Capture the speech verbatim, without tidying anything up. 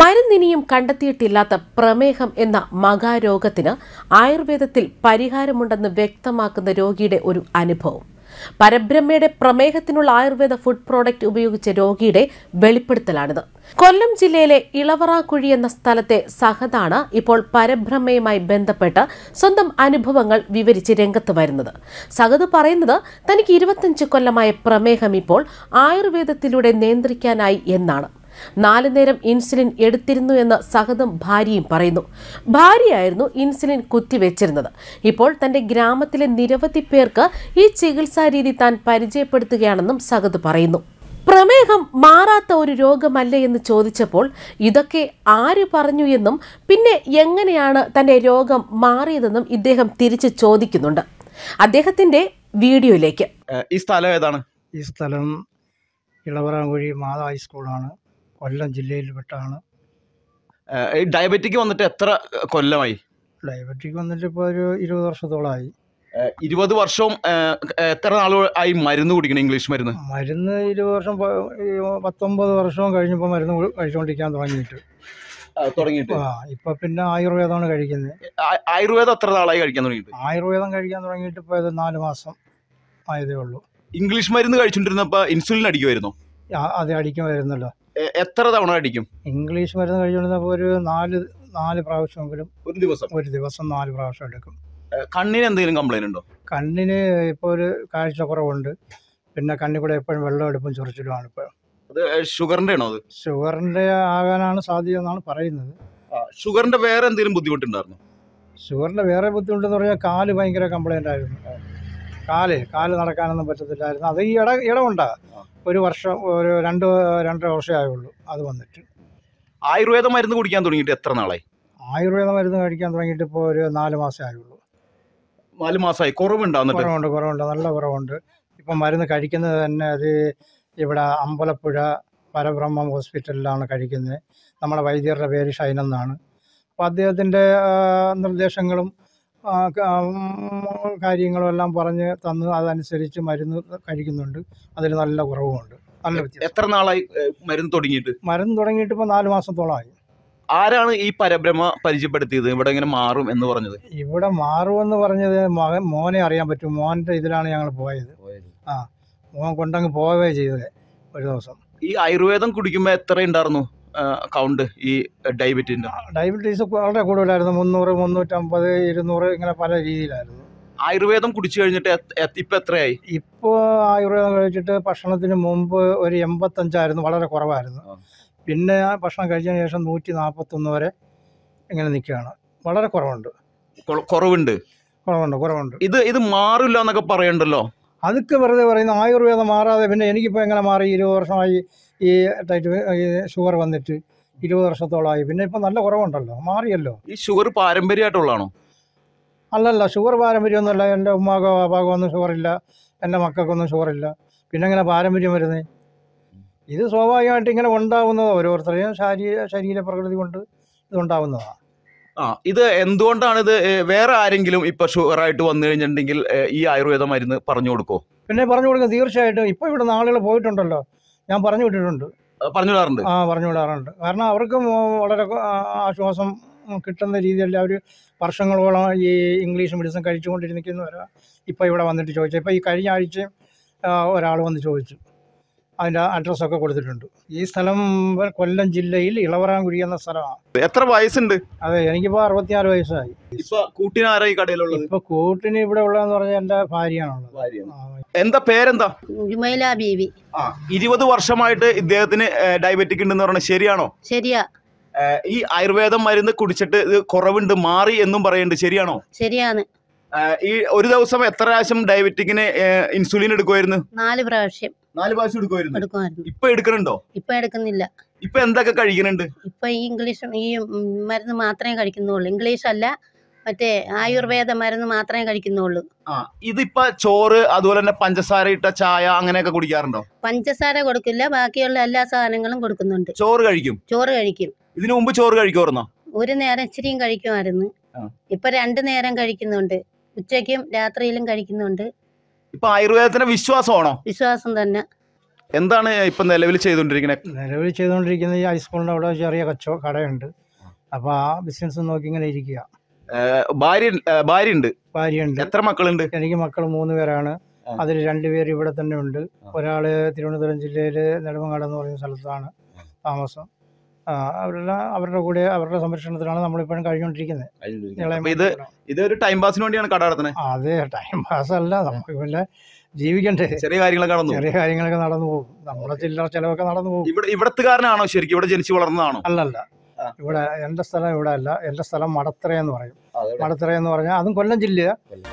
മരുന്നിനിയും കണ്ടെത്തിയിട്ടില്ലാത്ത പ്രമേഹം എന്ന മഹാരോഗത്തിന് ആയുർവേദത്തിൽ പരിഹാരമുണ്ടെന്ന് വ്യക്തമാക്കുന്ന രോഗിയുടെ ഒരു അനുഭവം. പരബ്രഹ്മയുടെ പ്രമേഹത്തിനുള്ള ആയുർവേദ ഫുഡ് പ്രോഡക്റ്റ് ഉപയോഗിച്ച രോഗിയുടെ വെളിപ്പെടുത്തലാണിത്. കൊല്ലം ജില്ലയിലെ ഇളവറാക്കുഴി എന്ന സ്ഥലത്തെ സഹദാണ് ഇപ്പോൾ പരബ്രഹ്മയുമായി ബന്ധപ്പെട്ട് സ്വന്തം അനുഭവങ്ങൾ വിവരിച്ച് രംഗത്ത് വരുന്നത്. സഹദ് പറയുന്നത് തനിക്ക് ഇരുപത്തിയഞ്ച് കൊല്ലമായ പ്രമേഹം ഇപ്പോൾ ആയുർവേദത്തിലൂടെ നിയന്ത്രിക്കാനായി എന്നാണ്. നാലു നേരം ഇൻസുലിൻ എടുത്തിരുന്നു എന്ന് സഹദും ഭാര്യയും പറയുന്നു. ഭാര്യയായിരുന്നു ഇൻസുലിൻ കുത്തിവെച്ചിരുന്നത്. ഇപ്പോൾ തന്റെ ഗ്രാമത്തിലെ നിരവധി പേർക്ക് ഈ ചികിത്സാ രീതി താൻ പരിചയപ്പെടുത്തുകയാണെന്നും സഹദ് പറയുന്നു. പ്രമേഹം മാറാത്ത ഒരു രോഗമല്ലേ എന്ന് ചോദിച്ചപ്പോൾ ഇതൊക്കെ ആര് പറഞ്ഞു എന്നും പിന്നെ എങ്ങനെയാണ് തന്റെ രോഗം മാറിയതെന്നും ഇദ്ദേഹം തിരിച്ചു ചോദിക്കുന്നുണ്ട്. അദ്ദേഹത്തിന്റെ വീഡിയോയിലേക്ക്. ഈ സ്ഥലം ഏതാണ്? ഈ സ്ഥലം ഇളവറാങ്കുഴി മാതാ ഹൈസ്കൂളാണ്. കൊല്ലം ജില്ലയിൽ പെട്ടാണ്. ഡയബറ്റിക് വന്നിട്ട് എത്ര കൊല്ലമായി? ഡയബറ്റിക് വന്നിട്ട് ഇപ്പോൾ ഒരു ഇരുപത് വർഷത്തോളമായി. ഇരുപത് വർഷവും എത്ര നാളായി മരുന്ന് കുടിക്കണം? ഇംഗ്ലീഷ് മരുന്ന് മരുന്ന് ഇരുപത് വർഷം പത്തൊമ്പത് വർഷവും കഴിഞ്ഞപ്പോൾ മരുന്ന് കഴിച്ചുകൊണ്ടിരിക്കാൻ തുടങ്ങിയിട്ട് തുടങ്ങിയിട്ട് ആ ഇപ്പൊ പിന്നെ ആയുർവേദമാണ് കഴിക്കുന്നത്. ആയുർവേദം എത്ര നാളായി കഴിക്കാൻ തുടങ്ങിയിട്ട്? ആയുർവേദം കഴിക്കാൻ തുടങ്ങിയിട്ട് ഇപ്പോൾ ഇത് നാല് മാസം ആയതേ ഉള്ളൂ. ഇംഗ്ലീഷ് മരുന്ന് കഴിച്ചുകൊണ്ടിരുന്നപ്പോ ഇൻസുലിൻ അടിക്കുമായിരുന്നോ? അത് അടിക്കാൻ വരുന്നല്ലോ. എത്ര തവണ അടിക്കും? ഇംഗ്ലീഷ് മരുന്ന് കഴിച്ചുകൊണ്ടിരുന്നപ്പോൾ ഒരു നാല് നാല് പ്രാവശ്യമെങ്കിലും ഒരു ദിവസം ഒരു ദിവസം നാല് പ്രാവശ്യം എടുക്കും. കണ്ണിന് എന്തെങ്കിലും കംപ്ലൈന്റ് ഉണ്ടോ? കണ്ണിന് ഇപ്പോൾ ഒരു കാഴ്ചക്കുറവുണ്ട്. പിന്നെ കണ്ണിൽ കൂടെ എപ്പോഴും വെള്ളം എടുപ്പും ചൊറിച്ചിലുമാണ്. ഇപ്പോൾ അത് ഷുഗറിന്റെ ആണോ? അത് ഷുഗറിന്റെ ആകാനാണ് സാധ്യത എന്നാണ് പറയുന്നത്. ഷുഗറിന്റെ വേറെ എന്തെങ്കിലും ബുദ്ധിമുട്ടുണ്ടായിരുന്നു? ഷുഗറിന്റെ വേറെ ബുദ്ധിമുട്ടെന്ന് പറഞ്ഞാൽ കാല് ഭയങ്കര കംപ്ലൈന്റ് ആയിരുന്നു. കാല് കാല് നടക്കാനൊന്നും പറ്റത്തില്ലായിരുന്നു. അത് ഈ ഇട ഇടമുണ്ടാ ഒരു വർഷം ഒരു രണ്ട് രണ്ടര വർഷമേ ആയുള്ളൂ അത് വന്നിട്ട്. ആയുർവേദ മരുന്ന് കുടിക്കാൻ തുടങ്ങിയിട്ട് എത്ര നാളായി? ആയുർവേദ മരുന്ന് കഴിക്കാൻ തുടങ്ങിയിട്ട് ഇപ്പോൾ ഒരു നാല് മാസമേ ആയുള്ളൂ. നാല് മാസമായി. കുറവുണ്ടോ? കുറവുണ്ട് കുറവുണ്ട് നല്ല കുറവുണ്ട്. ഇപ്പം മരുന്ന് കഴിക്കുന്നത് തന്നെ അത് ഇവിടെ അമ്പലപ്പുഴ പരബ്രഹ്മം ഹോസ്പിറ്റലിലാണ് കഴിക്കുന്നത്. നമ്മുടെ വൈദ്യരുടെ പേര് ഷൈൻ എന്നാണ്. അപ്പോൾ അദ്ദേഹത്തിൻ്റെ നിർദ്ദേശങ്ങളും കാര്യങ്ങളും എല്ലാം പറഞ്ഞ് തന്ന് അതനുസരിച്ച് മരുന്ന് കഴിക്കുന്നുണ്ട്. അതിൽ നല്ല കുറവുമുണ്ട്. നല്ല വ്യത്യാസം. എത്ര നാളായി മരുന്ന് തുടങ്ങിയിട്ട്? മരുന്ന് തുടങ്ങിയിട്ട് ഇപ്പോൾ നാല് മാസത്തോളമായി. ആരാണ് ഈ പരബ്രഹ്മ പരിചയപ്പെടുത്തിയത്? ഇവിടെ ഇങ്ങനെ മാറും എന്ന് പറഞ്ഞത്? ഇവിടെ മാറുമെന്ന് പറഞ്ഞത് മകൻ മോനെ അറിയാൻ പറ്റും. മോൻ്റെ ഇതിലാണ് ഞങ്ങൾ പോയത്. ആ മോൻ കൊണ്ടങ്ങ് പോവുകയെ ചെയ്തത് ഒരു ദിവസം. ഈ ആയുർവേദം കുടിക്കുമ്പോൾ എത്ര ഉണ്ടായിരുന്നു കൗണ്ട് ഈ ഡയബറ്റീസിന്റെ? ഡയബറ്റീസ് വളരെ കൂടുതലായിരുന്നു. മുന്നൂറ് മുന്നൂറ്റമ്പത് ഇരുന്നൂറ് ഇങ്ങനെ പല രീതിയിലായിരുന്നു. ആയുർവേദം കുടിച്ചു കഴിഞ്ഞിട്ട് ഇപ്പൊ എത്രയായി? ഇപ്പോൾ ആയുർവേദം കഴിച്ചിട്ട് ഭക്ഷണത്തിന് മുമ്പ് ഒരു എൺപത്തഞ്ചായിരുന്നു, വളരെ കുറവായിരുന്നു. പിന്നെ ഭക്ഷണം കഴിച്ചതിന് ശേഷം നൂറ്റി നാൽപ്പത്തൊന്ന് വരെ ഇങ്ങനെ നിൽക്കുകയാണ്. വളരെ കുറവുണ്ട് കുറവുണ്ട് കുറവുണ്ട് കുറവുണ്ട് ഇത് ഇത് മാറില്ല എന്നൊക്കെ പറയണ്ടല്ലോ. അതൊക്കെ വെറുതെ പറയുന്നു. ആയുർവേദം മാറാതെ പിന്നെ എനിക്കിപ്പോൾ എങ്ങനെ മാറി? ഇരുപത് വർഷമായി ഈ ടൈറ്റ് ഈ ഷുഗർ വന്നിട്ട് ഇരുപത് വർഷത്തോളമായി. പിന്നെ ഇപ്പം നല്ല കുറവുണ്ടല്ലോ, മാറിയല്ലോ. ഈ ഷുഗർ പാരമ്പര്യമായിട്ടുള്ളതാണോ? അല്ലല്ല, ഷുഗർ പാരമ്പര്യമൊന്നുമല്ല. എൻ്റെ ഉമ്മാക്കോ പാപ്പാക്കോ ഒന്നും ഷുഗറില്ല, എൻ്റെ മക്കൾക്കൊന്നും ഷുഗറില്ല. പിന്നെ എങ്ങനെ പാരമ്പര്യം വരുന്നത്? ഇത് സ്വാഭാവികമായിട്ട് ഇങ്ങനെ ഉണ്ടാവുന്നത് ഓരോരുത്തരെയും ശാരീര ശരീര പ്രകൃതി കൊണ്ട് ഇതുണ്ടാവുന്നതാണ്. ആ ഇത് എന്തുകൊണ്ടാണ് ഇത്? വേറെ ആരെങ്കിലും ഇപ്പൊ ഷുഗറായിട്ട് വന്നു കഴിഞ്ഞിട്ടുണ്ടെങ്കിൽ ഈ ആയുർവേദ മരുന്ന് പറഞ്ഞു കൊടുക്കോ? പിന്നെ പറഞ്ഞു കൊടുക്കും, തീർച്ചയായിട്ടും. ഇപ്പൊ ഇവിടെ ആളുകൾ പോയിട്ടുണ്ടല്ലോ, ഞാൻ പറഞ്ഞു വിട്ടിട്ടുണ്ട്. പറഞ്ഞു വിടാറുണ്ട്? ആ പറഞ്ഞു വിടാറുണ്ട്. കാരണം അവർക്കും വളരെ ആശ്വാസം കിട്ടുന്ന രീതിയിൽ അവർ വർഷങ്ങളോളം ഈ ഇംഗ്ലീഷ് മെഡിസിൻ കഴിച്ചുകൊണ്ടിരിക്കുന്നവരാ ഇപ്പം ഇവിടെ വന്നിട്ട് ചോദിച്ചു. ഇപ്പം ഈ കഴിഞ്ഞ ആഴ്ചയും ഒരാൾ വന്ന് ചോദിച്ചു. അതിൻ്റെ അഡ്രസ്സൊക്കെ കൊടുത്തിട്ടുണ്ട്. ഈ സ്ഥലം കൊല്ലം ജില്ലയിൽ ഇളവറാങ്കുഴി എന്ന സ്ഥലമാണ്. എത്ര വയസ്സുണ്ട്? അതെ, എനിക്കിപ്പോൾ അറുപത്തിനാല് വയസ്സായി. ഇപ്പൊ കൂട്ടിനാരാ ഈ കടയിലുള്ളത്? ഇപ്പൊ കൂട്ടിന് ഇവിടെ ഉള്ളതെന്ന് പറഞ്ഞാൽ എൻ്റെ ഭാര്യയാണുള്ളത്. എന്താ പേരെന്താ? ബീവി. ആ ഇരുപത് വർഷമായിട്ട് ഇദ്ദേഹത്തിന് ഡയബറ്റിക് ഉണ്ടെന്ന് പറഞ്ഞാൽ ശരിയാണോ? ശരിയാ. ഈ ആയുർവേദം മരുന്ന് കുടിച്ചിട്ട് ഇത് കുറവുണ്ട്, മാറി എന്നും പറയുന്നുണ്ട്, ശരിയാണോ? ശരിയാണ്. ഈ ഒരു ദിവസം എത്ര പ്രാവശ്യം ഡയബറ്റിക്കിന് ഇൻസുലിൻ എടുക്കുമായിരുന്നു? നാല് പ്രാവശ്യം. നാല് പ്രാവശ്യം എടുക്കുമായിരുന്നു. ഇപ്പൊ എടുക്കണുണ്ടോ? ഇപ്പൊ എടുക്കുന്നില്ല. ഇപ്പൊ എന്തൊക്കെ കഴിക്കുന്നുണ്ട്? ഇപ്പൊ ഈ ഇംഗ്ലീഷ് ഈ മരുന്ന് മാത്രമേ കഴിക്കുന്നുള്ളൂ. ഇംഗ്ലീഷ് അല്ല, മറ്റേ ആയുർവേദ മരുന്ന് മാത്രമേ കഴിക്കുന്നുള്ളൂ. ആ ഇതിപ്പോ ചോറ് അതുപോലെ തന്നെ പഞ്ചസാര ഇട്ട ചായ അങ്ങനെയൊക്കെ കുടിക്കാറുണ്ടോ? പഞ്ചസാര കൊടുക്കില്ല, ബാക്കിയുള്ള എല്ലാ സാധനങ്ങളും കൊടുക്കുന്നുണ്ട്. ചോറ് കഴിക്കും? ചോറ് കഴിക്കും. ഇതിനു മുമ്പ് ചോറ് കഴിക്കുമായിരുന്നോ? ഒരു നേരം ഇച്ചിരിയും കഴിക്കുമായിരുന്നു. ഇപ്പൊ രണ്ടു നേരം കഴിക്കുന്നുണ്ട്. ഉച്ചയ്ക്കും രാത്രിയിലും കഴിക്കുന്നുണ്ട്. ഇപ്പൊ ആയുർവേദത്തിന് വിശ്വാസമാണോ? വിശ്വാസം തന്നെ. എന്താണ് ഇപ്പം നിലവിൽ ചെയ്തുകൊണ്ടിരിക്കുന്നത്? നിലവിൽ ചെയ്തുകൊണ്ടിരിക്കുന്നത് ഈ ഹൈസ്കൂളിൻ്റെ അവിടെ ചെറിയ കച്ചോ കടയുണ്ട്. അപ്പോൾ ആ ബിസിനസ് നോക്കി ഇങ്ങനെ ഇരിക്കുക. ഭാര്യ ഭാര്യയുണ്ട്? ഭാര്യയുണ്ട്. എത്ര മക്കളുണ്ട്? എനിക്ക് മക്കൾ മൂന്ന് പേരാണ്. അതിൽ രണ്ടുപേര് ഇവിടെ തന്നെ ഉണ്ട്. ഒരാൾ തിരുവനന്തപുരം ജില്ലയിൽ നെടുമങ്ങാട് എന്ന് പറയുന്ന സ്ഥലത്താണ് താമസം. അവരെല്ലാം അവരുടെ കൂടെ അവരുടെ സംരക്ഷണത്തിലാണ് നമ്മളിപ്പോഴും കഴിഞ്ഞുകൊണ്ടിരിക്കുന്നത്. ഇത് ഇതൊരു ടൈം പാസിന് വേണ്ടിയാണ് കട നടത്തുന്നത്? അതെ, ടൈം പാസ് അല്ല, നമുക്ക് പിന്നെ ജീവിക്കണ്ടേ. ചെറിയ കാര്യങ്ങളൊക്കെ നടന്നു ചെറിയ കാര്യങ്ങളൊക്കെ നടന്നു പോകും. നമ്മുടെ ചില്ലറ ചിലവൊക്കെ നടന്നു പോകും. ഇവിടെ ഇവിടത്തുകാരനാണോ ശരിക്കും? ഇവിടെ ജനിച്ചു വളർന്നതാണോ? അല്ലല്ല, ഇവിടെ എൻ്റെ സ്ഥലം ഇവിടെ അല്ല. എൻ്റെ സ്ഥലം മടത്തറ എന്ന് പറയും. മടത്തറ എന്ന് പറഞ്ഞാൽ അതും കൊല്ലം ജില്ല.